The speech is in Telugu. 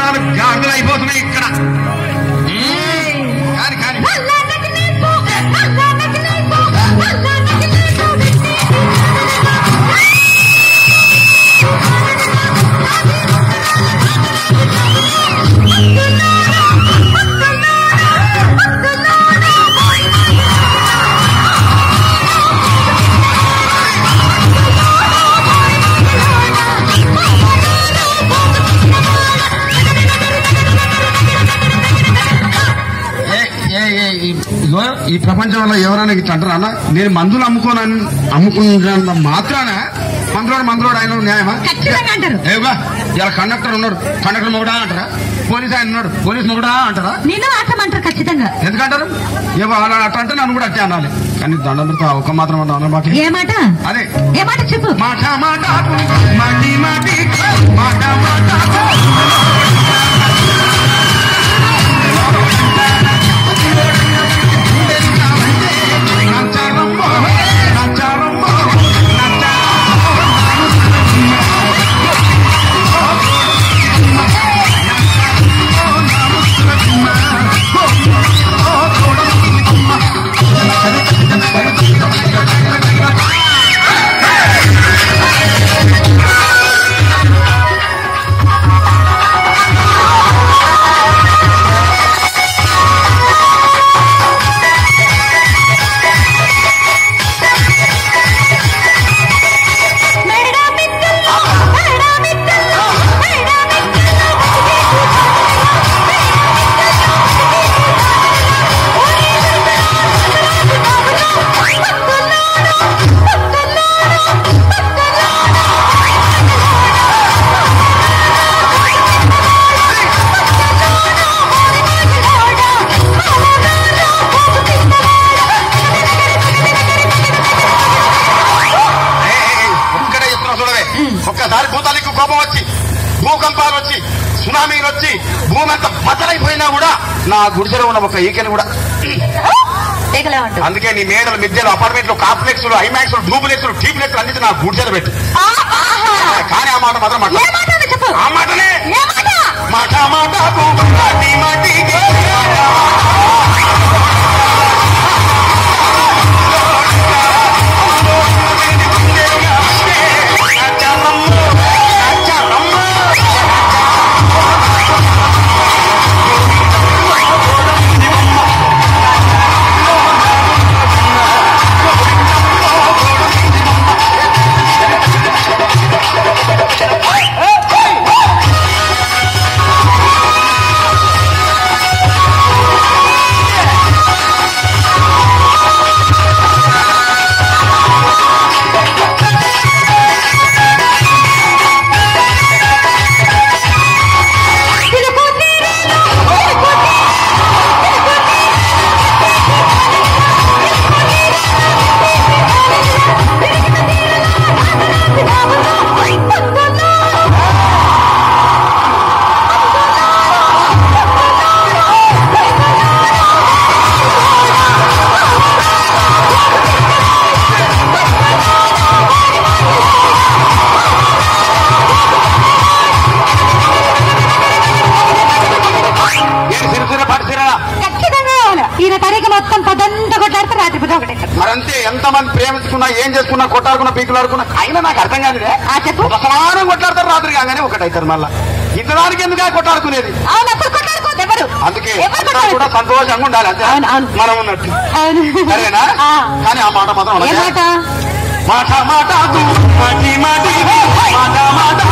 సంబరాలు గాడులు అయిపోతున్నాయి ఇక్కడ. కానీ కానీ ఈ ప్రపంచంలో ఎవరైనా ఇట్లా అంటారా అన్న? నేను మందులు అమ్ముకున్న మాత్రాన మందులోడు ఆయన న్యాయమా? ఏవా ఇలా కండక్టర్ ఉన్నాడు, కండక్టర్ మొగుడా అంటారా? పోలీస్ ఆయన ఉన్నాడు, పోలీస్ మొగుడా అంటారా? నేను అర్థమంటారు ఖచ్చితంగా. ఎందుకంటారు? ఏవో అలా అట్ట అంటే నన్ను కూడా అట్టే అనాలి. కానీ దండం పెడతా ఒక మాత్రం అన్న మాట. ఏ మాట? అదే ఏ మాట చెప్పు. మాట మాట మాటి మాటి మాట మాట ఒక్కసారి భూతానికి కోపం వచ్చి, భూకంపాలు వచ్చి, సునామీలు వచ్చి భూమి అంతా బద్దలైపోయినా కూడా నా గుడిసెలో ఉన్న ఒక ఈకెని కూడా అందుకే నీ మేడలు, మిద్దెలు, అపార్ట్మెంట్లు, కాంప్లెక్స్లు, ఐమాక్స్లు, డూప్లెక్స్లు, టీప్లెక్స్లు అన్నిటి నా గుడిసెలు పెట్టు. కానీ ఆ మాట మాత్రం మాట్లాడు. ఆ మాటనే మాట మాట మాటి మాటి మరంతే. ఎంతమంది ప్రేమించుకున్నా, ఏం చేసుకున్నా, కొట్టాడుకున్నా, పీకులాడుకున్నా అయినా నాకు అర్థం కాదు. చెప్పు, సమానం కొట్లాడతారు, రాత్రి కాగానే ఒకటైతారు. మళ్ళా ఇంతదానికి ఎందుకు కొట్టాడుకునేది? అందుకే కూడా సంతోషంగా ఉండాలి, అంతే మనం ఉన్నట్టు. సరేనా? కానీ ఆ మాట మాత్రం మాట మాట మాట మాట